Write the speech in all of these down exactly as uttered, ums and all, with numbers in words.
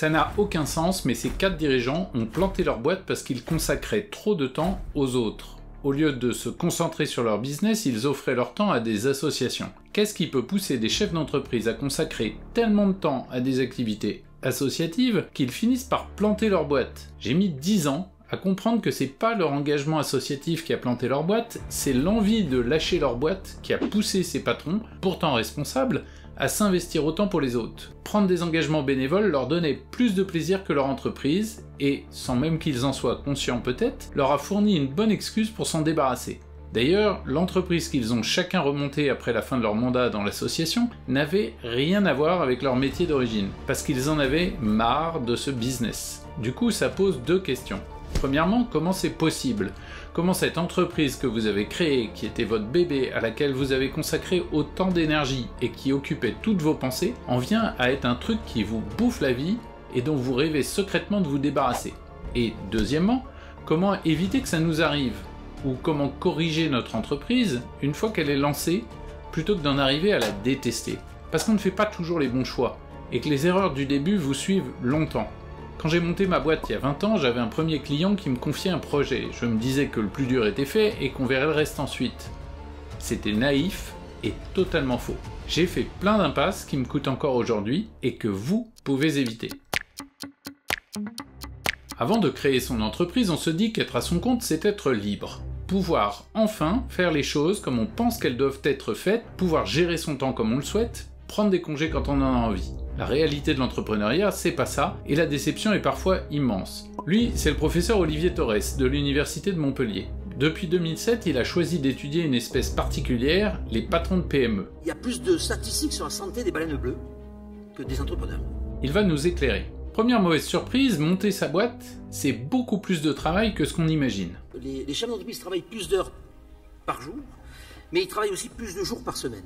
Ça n'a aucun sens, mais ces quatre dirigeants ont planté leur boîte parce qu'ils consacraient trop de temps aux autres. Au lieu de se concentrer sur leur business, ils offraient leur temps à des associations. Qu'est-ce qui peut pousser des chefs d'entreprise à consacrer tellement de temps à des activités associatives qu'ils finissent par planter leur boîte? J'ai mis dix ans à comprendre que c'est pas leur engagement associatif qui a planté leur boîte, c'est l'envie de lâcher leur boîte qui a poussé ces patrons, pourtant responsables, à s'investir autant pour les autres. Prendre des engagements bénévoles leur donnait plus de plaisir que leur entreprise, et, sans même qu'ils en soient conscients peut-être, leur a fourni une bonne excuse pour s'en débarrasser. D'ailleurs, l'entreprise qu'ils ont chacun remontée après la fin de leur mandat dans l'association n'avait rien à voir avec leur métier d'origine, parce qu'ils en avaient marre de ce business. Du coup, ça pose deux questions. Premièrement, comment c'est possible? Comment cette entreprise que vous avez créée, qui était votre bébé, à laquelle vous avez consacré autant d'énergie et qui occupait toutes vos pensées, en vient à être un truc qui vous bouffe la vie et dont vous rêvez secrètement de vous débarrasser? Et deuxièmement, comment éviter que ça nous arrive? Ou comment corriger notre entreprise une fois qu'elle est lancée, plutôt que d'en arriver à la détester? Parce qu'on ne fait pas toujours les bons choix, et que les erreurs du début vous suivent longtemps. Quand j'ai monté ma boîte il y a vingt ans, j'avais un premier client qui me confiait un projet. Je me disais que le plus dur était fait et qu'on verrait le reste ensuite. C'était naïf et totalement faux. J'ai fait plein d'impasses qui me coûtent encore aujourd'hui et que vous pouvez éviter. Avant de créer son entreprise, on se dit qu'être à son compte, c'est être libre. Pouvoir enfin faire les choses comme on pense qu'elles doivent être faites, pouvoir gérer son temps comme on le souhaite, prendre des congés quand on en a envie. La réalité de l'entrepreneuriat, c'est pas ça, et la déception est parfois immense. Lui, c'est le professeur Olivier Torres, de l'université de Montpellier. Depuis deux mille sept, il a choisi d'étudier une espèce particulière, les patrons de P M E. Il y a plus de statistiques sur la santé des baleines bleues que des entrepreneurs. Il va nous éclairer. Première mauvaise surprise, monter sa boîte, c'est beaucoup plus de travail que ce qu'on imagine. Les, les chefs d'entreprise travaillent plus d'heures par jour, mais ils travaillent aussi plus de jours par semaine.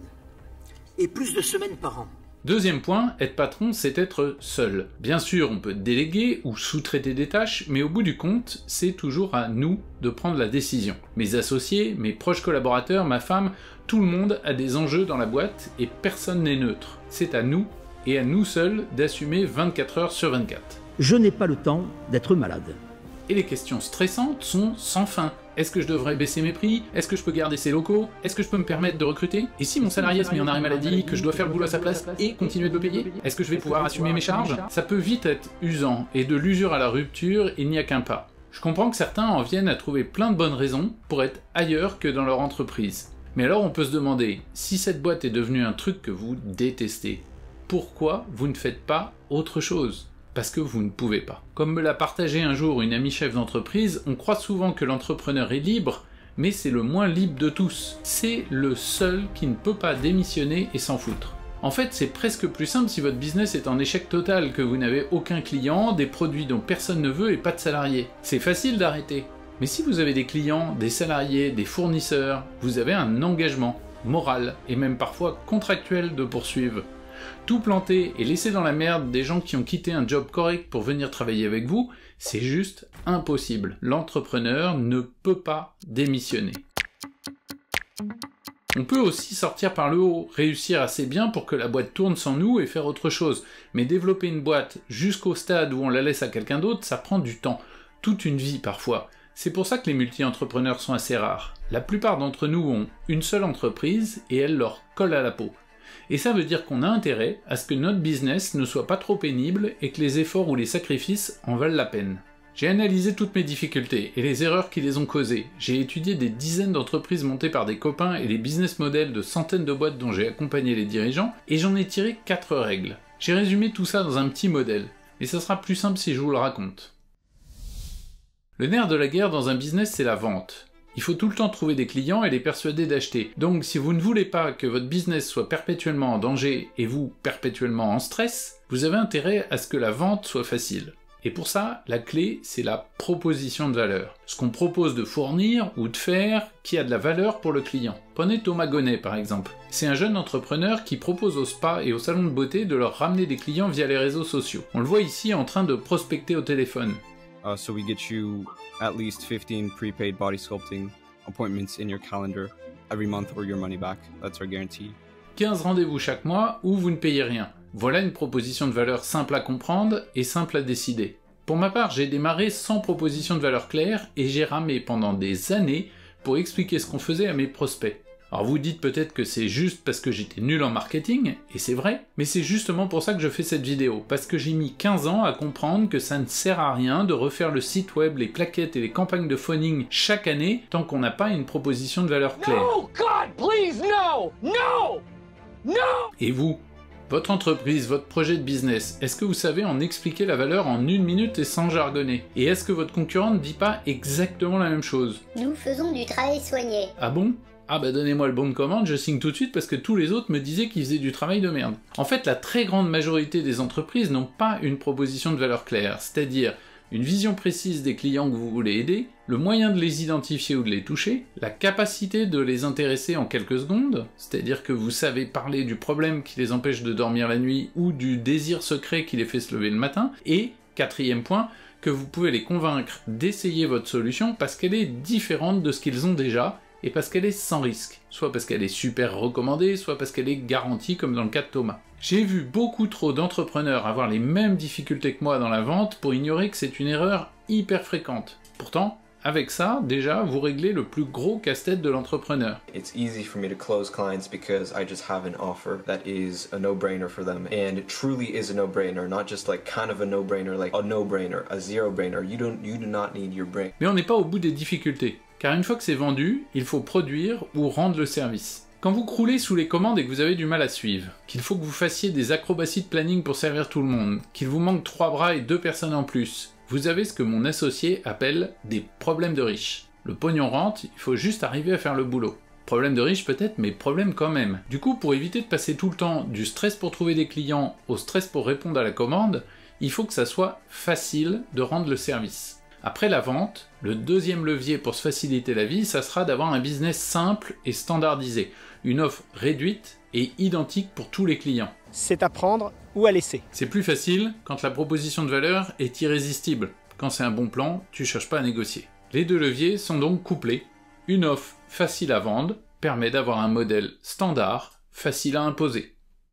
Et plus de semaines par an. Deuxième point, être patron, c'est être seul. Bien sûr, on peut déléguer ou sous-traiter des tâches, mais au bout du compte, c'est toujours à nous de prendre la décision. Mes associés, mes proches collaborateurs, ma femme, tout le monde a des enjeux dans la boîte et personne n'est neutre. C'est à nous, et à nous seuls, d'assumer vingt-quatre heures sur vingt-quatre. Je n'ai pas le temps d'être malade. Et les questions stressantes sont sans fin. Est-ce que je devrais baisser mes prix? Est-ce que je peux garder ces locaux? Est-ce que je peux me permettre de recruter? Et si mon salarié se met en arrêt maladie, que je dois faire le boulot à sa place et continuer de le payer? Est-ce que je vais pouvoir assumer mes charges? Ça peut vite être usant, et de l'usure à la rupture, il n'y a qu'un pas. Je comprends que certains en viennent à trouver plein de bonnes raisons pour être ailleurs que dans leur entreprise. Mais alors on peut se demander, si cette boîte est devenue un truc que vous détestez, pourquoi vous ne faites pas autre chose? Parce que vous ne pouvez pas. Comme me l'a partagé un jour une amie chef d'entreprise, on croit souvent que l'entrepreneur est libre, mais c'est le moins libre de tous. C'est le seul qui ne peut pas démissionner et s'en foutre. En fait, c'est presque plus simple si votre business est en échec total, que vous n'avez aucun client, des produits dont personne ne veut et pas de salariés. C'est facile d'arrêter. Mais si vous avez des clients, des salariés, des fournisseurs, vous avez un engagement moral et même parfois contractuel de poursuivre. Tout planter et laisser dans la merde des gens qui ont quitté un job correct pour venir travailler avec vous, c'est juste impossible. L'entrepreneur ne peut pas démissionner. On peut aussi sortir par le haut, réussir assez bien pour que la boîte tourne sans nous et faire autre chose. Mais développer une boîte jusqu'au stade où on la laisse à quelqu'un d'autre, ça prend du temps. Toute une vie parfois. C'est pour ça que les multi-entrepreneurs sont assez rares. La plupart d'entre nous ont une seule entreprise et elle leur colle à la peau. Et ça veut dire qu'on a intérêt à ce que notre business ne soit pas trop pénible et que les efforts ou les sacrifices en valent la peine. J'ai analysé toutes mes difficultés et les erreurs qui les ont causées. J'ai étudié des dizaines d'entreprises montées par des copains et les business models de centaines de boîtes dont j'ai accompagné les dirigeants, et j'en ai tiré quatre règles. J'ai résumé tout ça dans un petit modèle, et ça sera plus simple si je vous le raconte. Le nerf de la guerre dans un business, c'est la vente. Il faut tout le temps trouver des clients et les persuader d'acheter. Donc si vous ne voulez pas que votre business soit perpétuellement en danger et vous perpétuellement en stress, vous avez intérêt à ce que la vente soit facile. Et pour ça, la clé, c'est la proposition de valeur. Ce qu'on propose de fournir ou de faire qui a de la valeur pour le client. Prenez Thomas Gonnet par exemple. C'est un jeune entrepreneur qui propose aux spas et aux salons de beauté de leur ramener des clients via les réseaux sociaux. On le voit ici en train de prospecter au téléphone. Uh, so we get you at least fifteen prepaid body sculpting appointments in your calendar every month or your money back. That's our guarantee. quinze rendez-vous chaque mois où vous ne payez rien. Voilà une proposition de valeur simple à comprendre et simple à décider. Pour ma part, j'ai démarré sans proposition de valeur claire et j'ai ramé pendant des années pour expliquer ce qu'on faisait à mes prospects. Alors vous dites peut-être que c'est juste parce que j'étais nul en marketing, et c'est vrai, mais c'est justement pour ça que je fais cette vidéo, parce que j'ai mis quinze ans à comprendre que ça ne sert à rien de refaire le site web, les plaquettes et les campagnes de phoning chaque année tant qu'on n'a pas une proposition de valeur claire. No, God, please, no! No! No! Et vous? Votre entreprise, votre projet de business, est-ce que vous savez en expliquer la valeur en une minute et sans jargonner? Et est-ce que votre concurrent ne dit pas exactement la même chose? Nous faisons du travail soigné. Ah bon? Ah bah donnez-moi le bon de commande, je signe tout de suite parce que tous les autres me disaient qu'ils faisaient du travail de merde. En fait, la très grande majorité des entreprises n'ont pas une proposition de valeur claire, c'est-à-dire une vision précise des clients que vous voulez aider, le moyen de les identifier ou de les toucher, la capacité de les intéresser en quelques secondes, c'est-à-dire que vous savez parler du problème qui les empêche de dormir la nuit ou du désir secret qui les fait se lever le matin, et, quatrième point, que vous pouvez les convaincre d'essayer votre solution parce qu'elle est différente de ce qu'ils ont déjà, et parce qu'elle est sans risque, soit parce qu'elle est super recommandée, soit parce qu'elle est garantie comme dans le cas de Thomas. J'ai vu beaucoup trop d'entrepreneurs avoir les mêmes difficultés que moi dans la vente pour ignorer que c'est une erreur hyper fréquente. Pourtant, avec ça, déjà, vous réglez le plus gros casse-tête de l'entrepreneur. It's easy for me to close clients because I just have an offer that is a no-brainer for them, and it truly is a no-brainer, not just like kind of a no-brainer, like a no-brainer, a zero-brainer. You don't, you do not need your brain. Mais on n'est pas au bout des difficultés, car une fois que c'est vendu, il faut produire ou rendre le service. Quand vous croulez sous les commandes et que vous avez du mal à suivre, qu'il faut que vous fassiez des acrobaties de planning pour servir tout le monde, qu'il vous manque trois bras et deux personnes en plus, vous avez ce que mon associé appelle des problèmes de riches. Le pognon rentre, il faut juste arriver à faire le boulot. Problème de riche peut-être, mais problème quand même. Du coup, pour éviter de passer tout le temps du stress pour trouver des clients au stress pour répondre à la commande, il faut que ça soit facile de rendre le service. Après la vente, le deuxième levier pour se faciliter la vie, ça sera d'avoir un business simple et standardisé, une offre réduite et identique pour tous les clients. C'est à prendre ou à laisser. C'est plus facile quand la proposition de valeur est irrésistible. Quand c'est un bon plan, tu cherches pas à négocier. Les deux leviers sont donc couplés. Une offre facile à vendre permet d'avoir un modèle standard, facile à imposer.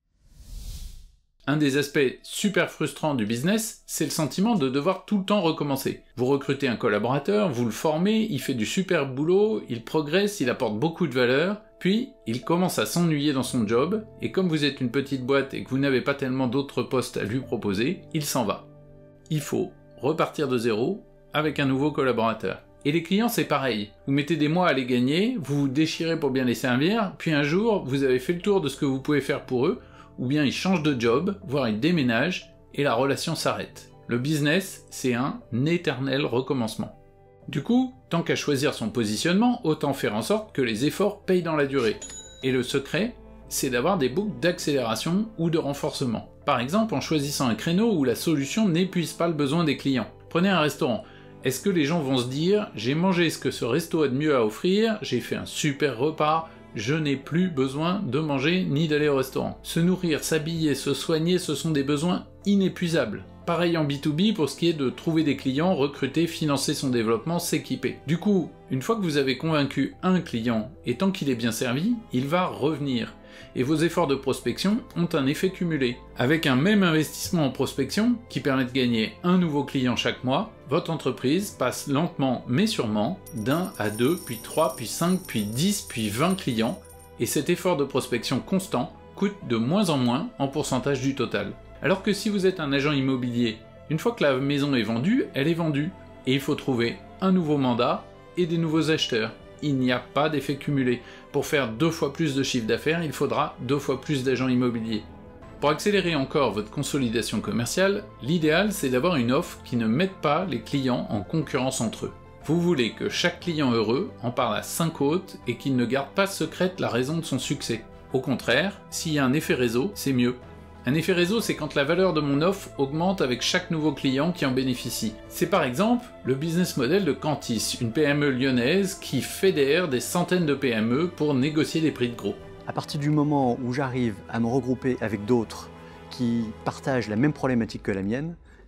Un des aspects super frustrants du business, c'est le sentiment de devoir tout le temps recommencer. Vous recrutez un collaborateur, vous le formez, il fait du super boulot, il progresse, il apporte beaucoup de valeur, puis il commence à s'ennuyer dans son job, et comme vous êtes une petite boîte et que vous n'avez pas tellement d'autres postes à lui proposer, il s'en va. Il faut repartir de zéro avec un nouveau collaborateur. Et les clients, c'est pareil. Vous mettez des mois à les gagner, vous vous déchirez pour bien les servir, puis un jour, vous avez fait le tour de ce que vous pouvez faire pour eux, ou bien ils changent de job, voire ils déménagent, et la relation s'arrête. Le business, c'est un éternel recommencement. Du coup, tant qu'à choisir son positionnement, autant faire en sorte que les efforts payent dans la durée. Et le secret, c'est d'avoir des boucles d'accélération ou de renforcement. Par exemple, en choisissant un créneau où la solution n'épuise pas le besoin des clients. Prenez un restaurant. Est-ce que les gens vont se dire « J'ai mangé ce que ce resto a de mieux à offrir, j'ai fait un super repas, je n'ai plus besoin de manger ni d'aller au restaurant. » Se nourrir, s'habiller, se soigner, ce sont des besoins inépuisables. Pareil en B deux B pour ce qui est de trouver des clients, recruter, financer son développement, s'équiper. Du coup, une fois que vous avez convaincu un client, et tant qu'il est bien servi, il va revenir. Et vos efforts de prospection ont un effet cumulé. Avec un même investissement en prospection, qui permet de gagner un nouveau client chaque mois, votre entreprise passe lentement mais sûrement d'un à deux, puis trois, puis cinq, puis dix, puis vingt clients, et cet effort de prospection constant coûte de moins en moins en pourcentage du total. Alors que si vous êtes un agent immobilier, une fois que la maison est vendue, elle est vendue, et il faut trouver un nouveau mandat et des nouveaux acheteurs. Il n'y a pas d'effet cumulé. Pour faire deux fois plus de chiffre d'affaires, il faudra deux fois plus d'agents immobiliers. Pour accélérer encore votre consolidation commerciale, l'idéal c'est d'avoir une offre qui ne mette pas les clients en concurrence entre eux. Vous voulez que chaque client heureux en parle à cinq autres et qu'il ne garde pas secrète la raison de son succès. Au contraire, s'il y a un effet réseau, c'est mieux. Un effet réseau, c'est quand la valeur de mon offre augmente avec chaque nouveau client qui en bénéficie. C'est par exemple le business model de Cantis, une P M E lyonnaise qui fédère des centaines de P M E pour négocier des prix de gros. À partir du moment où j'arrive à me regrouper avec d'autres qui partagent la même problématique que la mienne,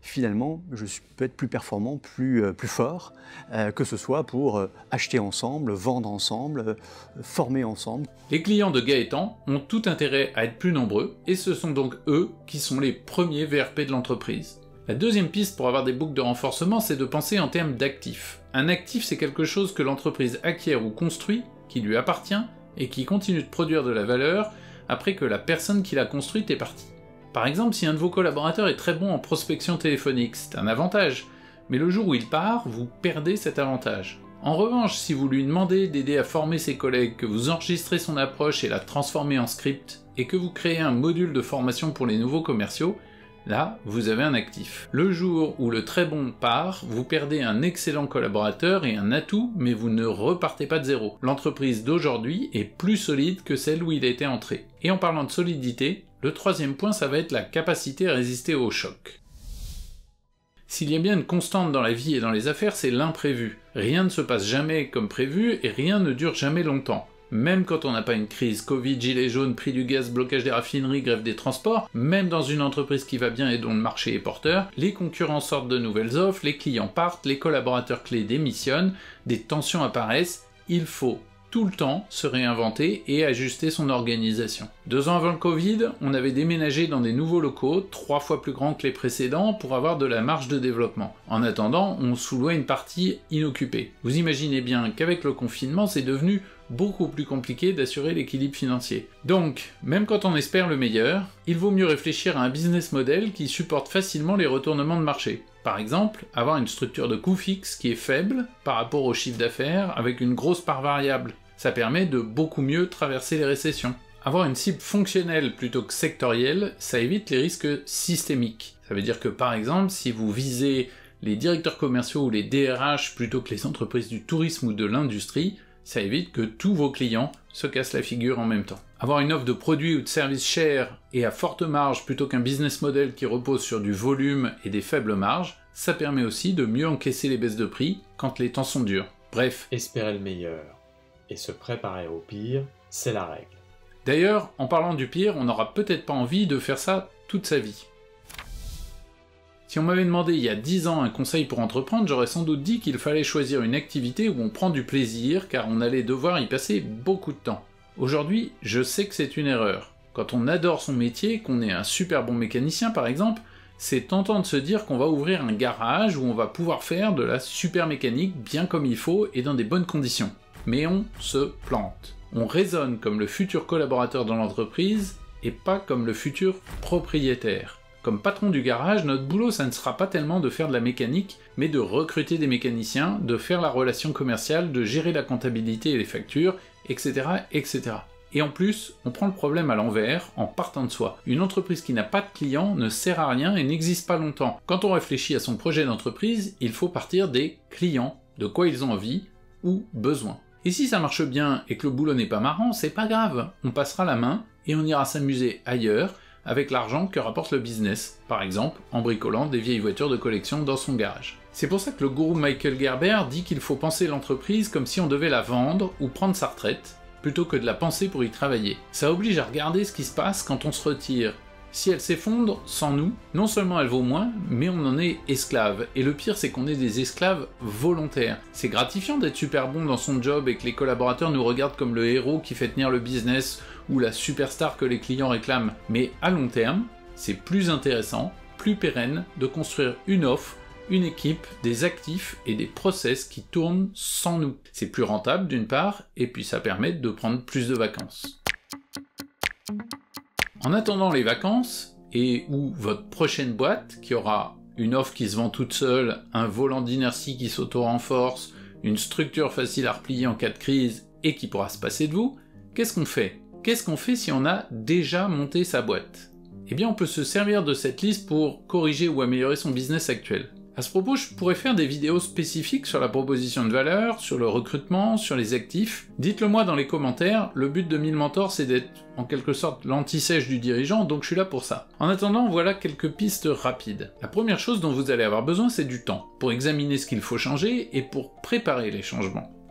finalement, je peux être plus performant, plus, euh, plus fort, euh, que ce soit pour euh, acheter ensemble, vendre ensemble, euh, former ensemble. Les clients de Gaëtan ont tout intérêt à être plus nombreux, et ce sont donc eux qui sont les premiers V R P de l'entreprise. La deuxième piste pour avoir des boucles de renforcement, c'est de penser en termes d'actifs. Un actif, c'est quelque chose que l'entreprise acquiert ou construit, qui lui appartient, et qui continue de produire de la valeur après que la personne qui l'a construite est partie. Par exemple, si un de vos collaborateurs est très bon en prospection téléphonique, c'est un avantage, mais le jour où il part, vous perdez cet avantage. En revanche, si vous lui demandez d'aider à former ses collègues, que vous enregistrez son approche et la transformez en script, et que vous créez un module de formation pour les nouveaux commerciaux, là, vous avez un actif. Le jour où le très bon part, vous perdez un excellent collaborateur et un atout, mais vous ne repartez pas de zéro. L'entreprise d'aujourd'hui est plus solide que celle où il était entré. Et en parlant de solidité, le troisième point, ça va être la capacité à résister au choc. S'il y a bien une constante dans la vie et dans les affaires, c'est l'imprévu. Rien ne se passe jamais comme prévu et rien ne dure jamais longtemps. Même quand on n'a pas une crise, Covid, gilets jaunes, prix du gaz, blocage des raffineries, grève des transports, même dans une entreprise qui va bien et dont le marché est porteur, les concurrents sortent de nouvelles offres, les clients partent, les collaborateurs clés démissionnent, des tensions apparaissent, il faut tout le temps se réinventer et ajuster son organisation. Deux ans avant le Covid, on avait déménagé dans des nouveaux locaux, trois fois plus grands que les précédents, pour avoir de la marge de développement. En attendant, on sous-louait une partie inoccupée. Vous imaginez bien qu'avec le confinement, c'est devenu beaucoup plus compliqué d'assurer l'équilibre financier. Donc, même quand on espère le meilleur, il vaut mieux réfléchir à un business model qui supporte facilement les retournements de marché. Par exemple, avoir une structure de coût fixe qui est faible par rapport au chiffre d'affaires avec une grosse part variable. Ça permet de beaucoup mieux traverser les récessions. Avoir une cible fonctionnelle plutôt que sectorielle, ça évite les risques systémiques. Ça veut dire que par exemple, si vous visez les directeurs commerciaux ou les D R H plutôt que les entreprises du tourisme ou de l'industrie, ça évite que tous vos clients se cassent la figure en même temps. Avoir une offre de produits ou de services chers et à forte marge plutôt qu'un business model qui repose sur du volume et des faibles marges, ça permet aussi de mieux encaisser les baisses de prix quand les temps sont durs. Bref. Espérer le meilleur et se préparer au pire, c'est la règle. D'ailleurs, en parlant du pire, on n'aura peut-être pas envie de faire ça toute sa vie. Si on m'avait demandé il y a dix ans un conseil pour entreprendre, j'aurais sans doute dit qu'il fallait choisir une activité où on prend du plaisir, car on allait devoir y passer beaucoup de temps. Aujourd'hui, je sais que c'est une erreur. Quand on adore son métier, qu'on est un super bon mécanicien par exemple, c'est tentant de se dire qu'on va ouvrir un garage où on va pouvoir faire de la super mécanique bien comme il faut et dans des bonnes conditions. Mais on se plante. On raisonne comme le futur collaborateur dans l'entreprise et pas comme le futur propriétaire. Comme patron du garage, notre boulot ça ne sera pas tellement de faire de la mécanique, mais de recruter des mécaniciens, de faire la relation commerciale, de gérer la comptabilité et les factures, et cetera, et cetera. Et en plus, on prend le problème à l'envers, en partant de soi. Une entreprise qui n'a pas de clients ne sert à rien et n'existe pas longtemps. Quand on réfléchit à son projet d'entreprise, il faut partir des clients, de quoi ils ont envie ou besoin. Et si ça marche bien et que le boulot n'est pas marrant, c'est pas grave, on passera la main et on ira s'amuser ailleurs avec l'argent que rapporte le business, par exemple en bricolant des vieilles voitures de collection dans son garage. C'est pour ça que le gourou Michael Gerber dit qu'il faut penser l'entreprise comme si on devait la vendre ou prendre sa retraite, plutôt que de la penser pour y travailler. Ça oblige à regarder ce qui se passe quand on se retire. Si elle s'effondre sans nous, non seulement elle vaut moins, mais on en est esclave. Et le pire, c'est qu'on est des esclaves volontaires. C'est gratifiant d'être super bon dans son job et que les collaborateurs nous regardent comme le héros qui fait tenir le business ou la superstar que les clients réclament. Mais à long terme, c'est plus intéressant, plus pérenne de construire une offre, une équipe, des actifs et des process qui tournent sans nous. C'est plus rentable d'une part, et puis ça permet de prendre plus de vacances. En attendant les vacances, et ou votre prochaine boîte, qui aura une offre qui se vend toute seule, un volant d'inertie qui s'auto-renforce, une structure facile à replier en cas de crise, et qui pourra se passer de vous, qu'est-ce qu'on fait ? Qu'est-ce qu'on fait si on a déjà monté sa boîte ? Eh bien on peut se servir de cette liste pour corriger ou améliorer son business actuel. À ce propos, je pourrais faire des vidéos spécifiques sur la proposition de valeur, sur le recrutement, sur les actifs. Dites-le moi dans les commentaires, le but de mille mentors c'est d'être en quelque sorte l'anti-sèche du dirigeant, donc je suis là pour ça. En attendant, voilà quelques pistes rapides. La première chose dont vous allez avoir besoin c'est du temps, pour examiner ce qu'il faut changer et pour préparer les changements.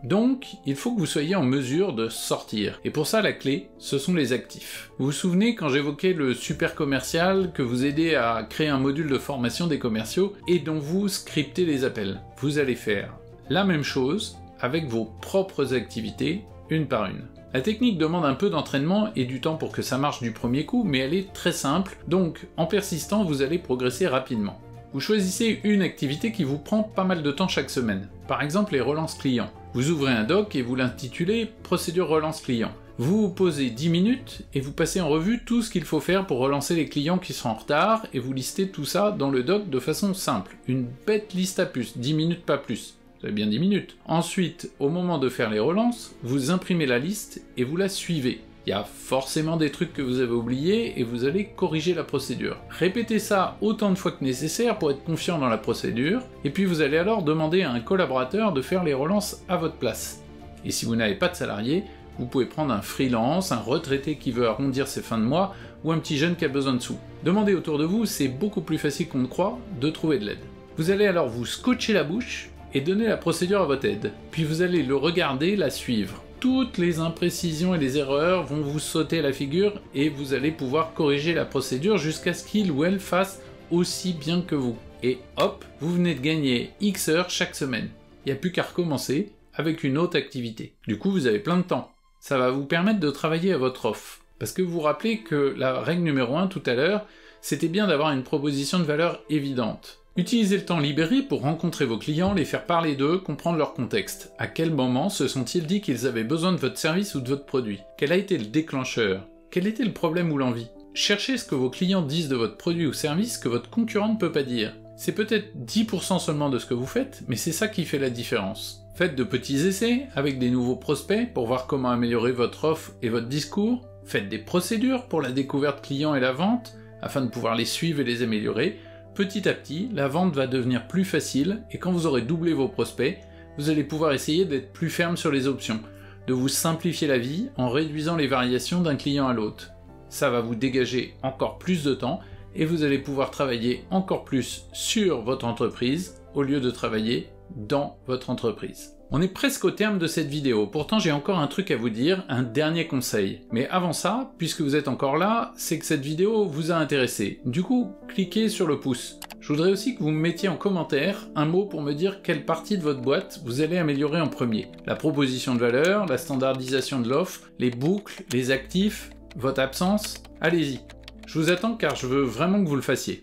Donc, il faut que vous soyez en mesure de sortir. Et pour ça, la clé, ce sont les actifs. Vous vous souvenez quand j'évoquais le super commercial que vous aidez à créer un module de formation des commerciaux et dont vous scriptez les appels? Vous allez faire la même chose avec vos propres activités, une par une. La technique demande un peu d'entraînement et du temps pour que ça marche du premier coup, mais elle est très simple, donc en persistant, vous allez progresser rapidement. Vous choisissez une activité qui vous prend pas mal de temps chaque semaine. Par exemple, les relances clients. Vous ouvrez un doc et vous l'intitulez « Procédure relance client ». Vous vous posez dix minutes et vous passez en revue tout ce qu'il faut faire pour relancer les clients qui sont en retard et vous listez tout ça dans le doc de façon simple. Une bête liste à puce, dix minutes pas plus. Vous avez bien dix minutes. Ensuite, au moment de faire les relances, vous imprimez la liste et vous la suivez. Il y a forcément des trucs que vous avez oubliés et vous allez corriger la procédure. Répétez ça autant de fois que nécessaire pour être confiant dans la procédure, et puis vous allez alors demander à un collaborateur de faire les relances à votre place. Et si vous n'avez pas de salarié, vous pouvez prendre un freelance, un retraité qui veut arrondir ses fins de mois, ou un petit jeune qui a besoin de sous. Demandez autour de vous, c'est beaucoup plus facile qu'on ne croit de trouver de l'aide. Vous allez alors vous scotcher la bouche et donner la procédure à votre aide. Puis vous allez le regarder, la suivre. Toutes les imprécisions et les erreurs vont vous sauter à la figure et vous allez pouvoir corriger la procédure jusqu'à ce qu'il ou elle fasse aussi bien que vous. Et hop, vous venez de gagner X heures chaque semaine. Il n'y a plus qu'à recommencer avec une autre activité. Du coup, vous avez plein de temps. Ça va vous permettre de travailler à votre offre. Parce que vous vous rappelez que la règle numéro un tout à l'heure, c'était bien d'avoir une proposition de valeur évidente. Utilisez le temps libéré pour rencontrer vos clients, les faire parler d'eux, comprendre leur contexte. À quel moment se sont-ils dit qu'ils avaient besoin de votre service ou de votre produit? Quel a été le déclencheur? Quel était le problème ou l'envie? Cherchez ce que vos clients disent de votre produit ou service que votre concurrent ne peut pas dire. C'est peut-être dix pour cent seulement de ce que vous faites, mais c'est ça qui fait la différence. Faites de petits essais avec des nouveaux prospects pour voir comment améliorer votre offre et votre discours. Faites des procédures pour la découverte client et la vente, afin de pouvoir les suivre et les améliorer. Petit à petit, la vente va devenir plus facile, et quand vous aurez doublé vos prospects, vous allez pouvoir essayer d'être plus ferme sur les options, de vous simplifier la vie en réduisant les variations d'un client à l'autre. Ça va vous dégager encore plus de temps, et vous allez pouvoir travailler encore plus sur votre entreprise, au lieu de travailler dans votre entreprise. On est presque au terme de cette vidéo, pourtant j'ai encore un truc à vous dire, un dernier conseil. Mais avant ça, puisque vous êtes encore là, c'est que cette vidéo vous a intéressé. Du coup, cliquez sur le pouce. Je voudrais aussi que vous me mettiez en commentaire un mot pour me dire quelle partie de votre boîte vous allez améliorer en premier. La proposition de valeur, la standardisation de l'offre, les boucles, les actifs, votre absence. Allez-y. Je vous attends car je veux vraiment que vous le fassiez.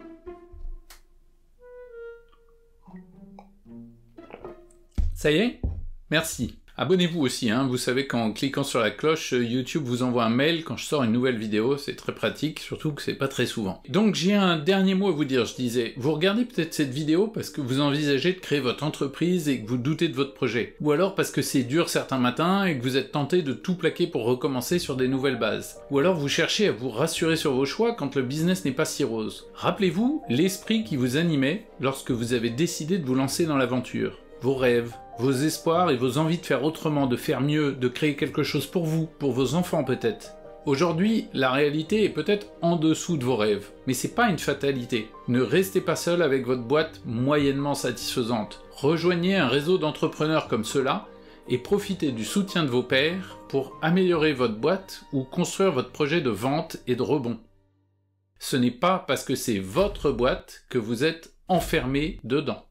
Ça y est? Merci. Abonnez-vous aussi, hein. Vous savez qu'en cliquant sur la cloche, YouTube vous envoie un mail quand je sors une nouvelle vidéo, c'est très pratique, surtout que c'est pas très souvent. Donc j'ai un dernier mot à vous dire, je disais, vous regardez peut-être cette vidéo parce que vous envisagez de créer votre entreprise et que vous doutez de votre projet. Ou alors parce que c'est dur certains matins et que vous êtes tenté de tout plaquer pour recommencer sur des nouvelles bases. Ou alors vous cherchez à vous rassurer sur vos choix quand le business n'est pas si rose. Rappelez-vous l'esprit qui vous animait lorsque vous avez décidé de vous lancer dans l'aventure. Vos rêves, vos espoirs et vos envies de faire autrement, de faire mieux, de créer quelque chose pour vous, pour vos enfants peut-être. Aujourd'hui, la réalité est peut-être en dessous de vos rêves, mais c'est pas une fatalité. Ne restez pas seul avec votre boîte moyennement satisfaisante. Rejoignez un réseau d'entrepreneurs comme ceux-là et profitez du soutien de vos pairs pour améliorer votre boîte ou construire votre projet de vente et de rebond. Ce n'est pas parce que c'est votre boîte que vous êtes enfermé dedans.